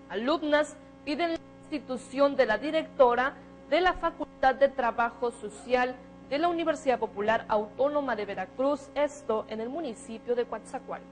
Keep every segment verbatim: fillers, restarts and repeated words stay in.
Alumnas piden la destitución de la directora de la Facultad de Trabajo Social de la Universidad Popular Autónoma de Veracruz, esto en el municipio de Coatzacoalcos.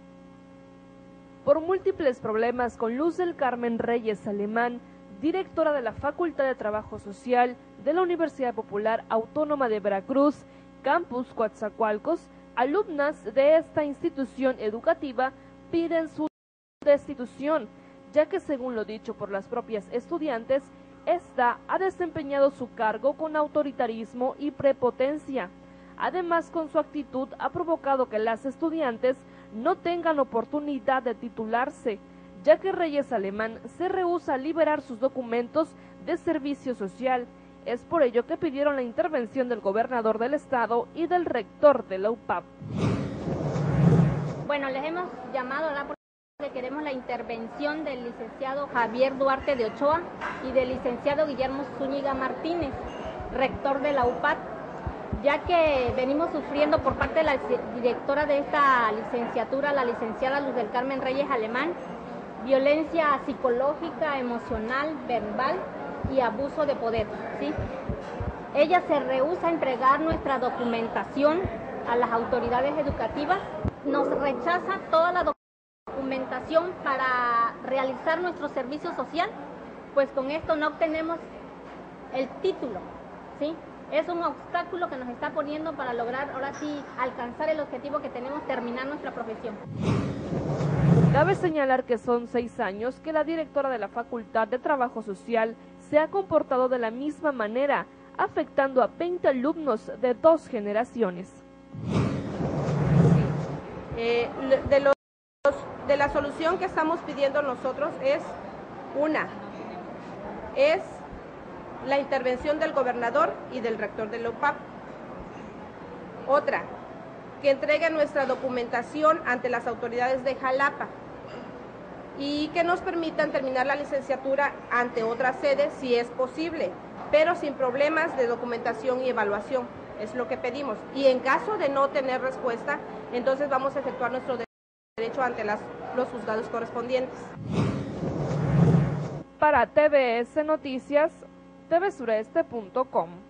Por múltiples problemas con Luz del Carmen Reyes Alemán, directora de la Facultad de Trabajo Social de la Universidad Popular Autónoma de Veracruz, Campus Coatzacoalcos, alumnas de esta institución educativa piden su destitución, ya que según lo dicho por las propias estudiantes, esta ha desempeñado su cargo con autoritarismo y prepotencia. Además, con su actitud ha provocado que las estudiantes no tengan oportunidad de titularse, ya que Reyes Alemán se rehúsa a liberar sus documentos de servicio social. Es por ello que pidieron la intervención del gobernador del estado y del rector de la U P A P. Bueno, les hemos llamado, ¿verdad?, porque queremos la intervención del licenciado Javier Duarte de Ochoa y del licenciado Guillermo Zúñiga Martínez, rector de la U P A P, ya que venimos sufriendo por parte de la directora de esta licenciatura, la licenciada Luz del Carmen Reyes Alemán, violencia psicológica, emocional, verbal y abuso de poder, ¿sí? Ella se rehúsa a entregar nuestra documentación a las autoridades educativas, nos rechaza toda la documentación para realizar nuestro servicio social, pues con esto no obtenemos el título, ¿sí? Es un obstáculo que nos está poniendo para lograr, ahora sí, alcanzar el objetivo que tenemos, terminar nuestra profesión. Cabe señalar que son seis años que la directora de la Facultad de Trabajo Social se ha comportado de la misma manera, afectando a veinte alumnos de dos generaciones. Eh, de, los, de la solución que estamos pidiendo nosotros es una, es la intervención del gobernador y del rector de la U P A P. Otra, que entregue nuestra documentación ante las autoridades de Jalapa y que nos permitan terminar la licenciatura ante otra sede si es posible, pero sin problemas de documentación y evaluación, es lo que pedimos. Y en caso de no tener respuesta, entonces vamos a efectuar nuestro derecho ante las, los juzgados correspondientes. Para T V S Noticias, T V Sureste punto com.